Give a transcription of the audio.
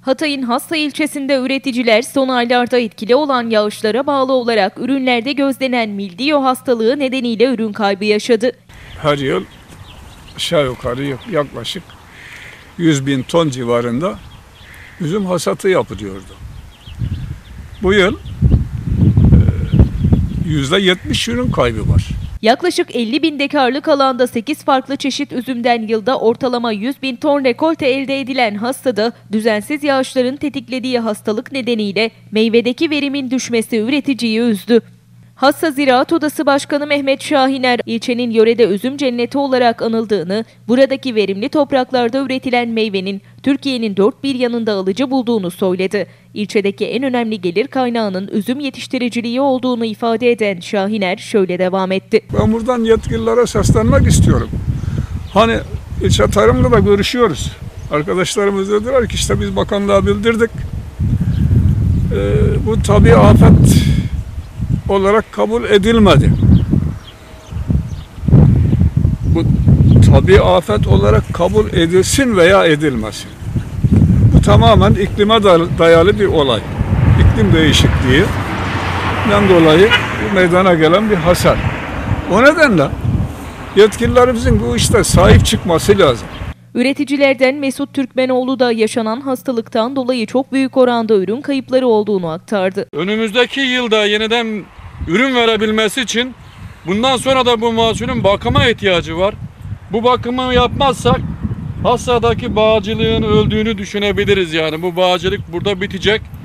Hatay'ın Hassa ilçesinde üreticiler son aylarda etkili olan yağışlara bağlı olarak ürünlerde gözlenen mildiyo hastalığı nedeniyle ürün kaybı yaşadı. Her yıl aşağı yukarı yaklaşık 100.000 ton civarında üzüm hasatı yapılıyordu. Bu yıl %70 ürün kaybı var. Yaklaşık 50.000 dekarlık alanda 8 farklı çeşit üzümden yılda ortalama 100.000 ton rekolte elde edilen Hassa'da düzensiz yağışların tetiklediği hastalık nedeniyle meyvedeki verimin düşmesi üreticiyi üzdü. Hassa Ziraat Odası Başkanı Mehmet Şahiner, ilçenin yörede üzüm cenneti olarak anıldığını, buradaki verimli topraklarda üretilen meyvenin Türkiye'nin dört bir yanında alıcı bulduğunu söyledi. İlçedeki en önemli gelir kaynağının üzüm yetiştiriciliği olduğunu ifade eden Şahiner şöyle devam etti. Ben buradan yetkililere seslenmek istiyorum. Hani ilçe tarımla da görüşüyoruz. Arkadaşlarımız dediler ki işte biz bakanlığa bildirdik. Bu tabii afet olarak kabul edilmedi. Bu tabii afet olarak kabul edilsin veya edilmesin. Bu tamamen iklime dayalı bir olay. İklim değişikliğinden dolayı bu meydana gelen bir hasar. O nedenle yetkililerimizin bu işte sahip çıkması lazım. Üreticilerden Mesut Türkmenoğlu da yaşanan hastalıktan dolayı çok büyük oranda ürün kayıpları olduğunu aktardı. Önümüzdeki yılda yeniden ürün verebilmesi için bundan sonra da bu mahsulün bakıma ihtiyacı var. Bu bakımı yapmazsak Hassa'daki bağcılığın öldüğünü düşünebiliriz yani. Bu bağcılık burada bitecek.